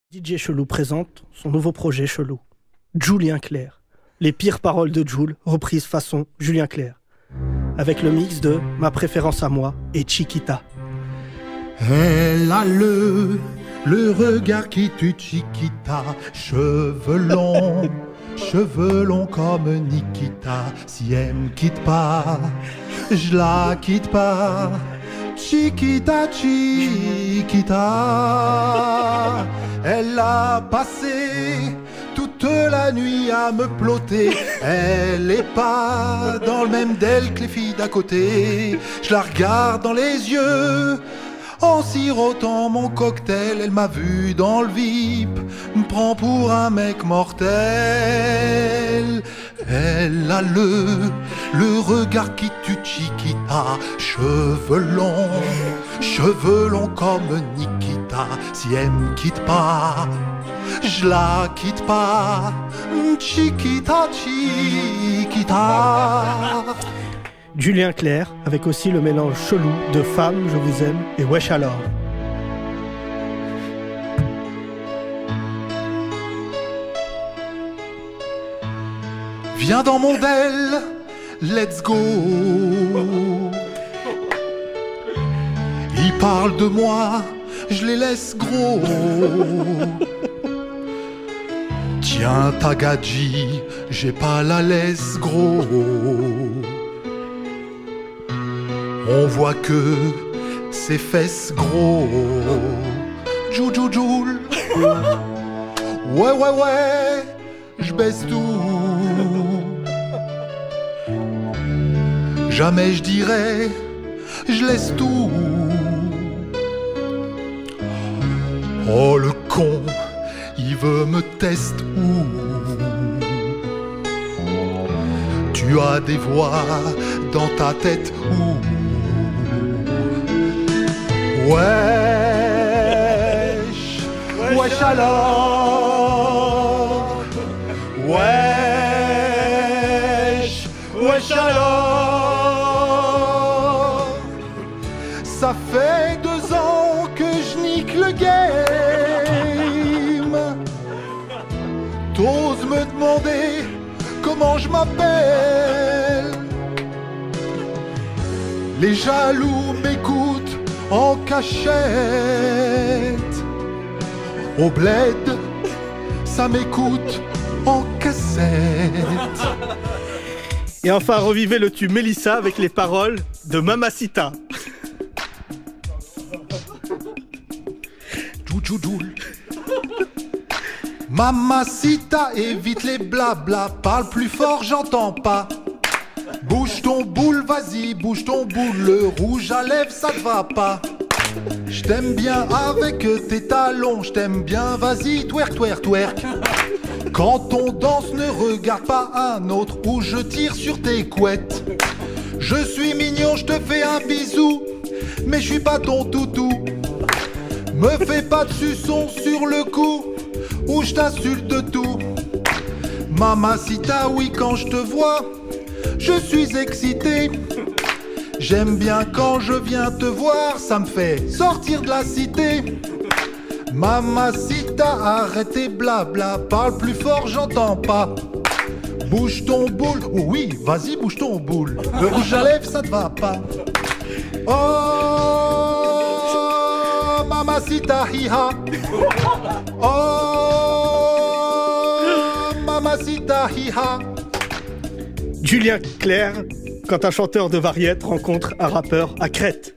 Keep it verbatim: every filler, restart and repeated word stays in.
D J Chelou présente son nouveau projet Chelou, Julien Clerc. Les pires paroles de Jul, reprises façon Julien Clerc. Avec le mix de Ma préférence à moi et Chiquita. Elle a le, le regard qui tue Chiquita, cheveux longs, cheveux longs comme Nikita. Si elle me quitte pas, je la quitte pas. Chiquita, Chiquita, elle a passé toute la nuit à me ploter. Elle est pas dans le même d'elle que les filles d'à côté. Je la regarde dans les yeux en sirotant mon cocktail. Elle m'a vu dans le V I P, me prend pour un mec mortel. Elle a le, le regard qui tue Chiquita, cheveux longs, cheveux longs comme Nikita. Si elle me quitte pas, je la quitte pas. Chiquita, Chiquita. Julien Clerc, avec aussi le mélange chelou de Femme, je vous aime et Wesh alors. Viens dans mon del, let's go. Ils parlent de moi, je les laisse gros. Tiens ta gadji, j'ai pas la laisse gros. On voit que ses fesses gros. Jou jou joule. Ouais ouais ouais, je baisse tout. Jamais je dirais, je laisse tout. Oh le con, il veut me tester où? Tu as des voix dans ta tête où? Wesh, wesh alors. Wesh, wesh alors. Ça fait deux ans que je nique le game. T'oses me demander comment je m'appelle. Les jaloux m'écoutent en cachette. Au bled, ça m'écoute en cassette. Et enfin, revivez le tube Mélissa avec les paroles de Mamacita. Djoudjoudoul. Mamacita, évite les blabla. Parle plus fort, j'entends pas. Bouge ton boule, vas-y, bouge ton boule. Le rouge à lèvres, ça te va pas. Je t'aime bien avec tes talons. Je t'aime bien, vas-y, twerk, twerk, twerk. Quand on danse, ne regarde pas un autre ou je tire sur tes couettes. Je suis mignon, je te fais un bisou, mais je suis pas ton toutou. Me fais pas de suçon sur le cou ou je t'insulte tout. Mamacita, oui, quand je te vois, je suis excité. J'aime bien quand je viens te voir, ça me fait sortir de la cité. Mamacita, arrête tes blabla, parle plus fort, j'entends pas. Bouge ton boule, oh oui, vas-y, bouge ton boule. Le rouge à lèvres, ça te va pas. Oh, mamacita, hi-ha. Oh, mamacita, hi-ha. Julien Clerc, quand un chanteur de variette rencontre un rappeur à Crète.